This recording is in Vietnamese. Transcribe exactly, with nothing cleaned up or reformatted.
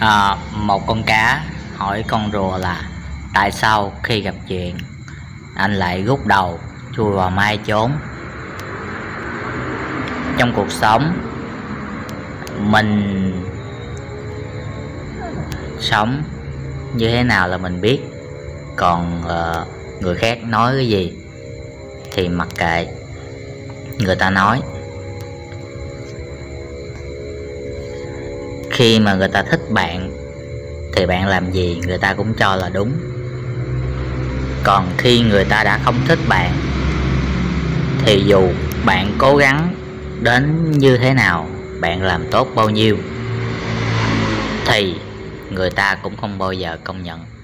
À, một con cá hỏi con rùa là tại sao khi gặp chuyện anh lại rút đầu chui vào mai trốn. Trong cuộc sống mình sống như thế nào là mình biết, còn uh, người khác nói cái gì thì mặc kệ người ta nói. Khi mà người ta thích bạn thì bạn làm gì người ta cũng cho là đúng, còn khi người ta đã không thích bạn thì dù bạn cố gắng đến như thế nào, bạn làm tốt bao nhiêu thì người ta cũng không bao giờ công nhận.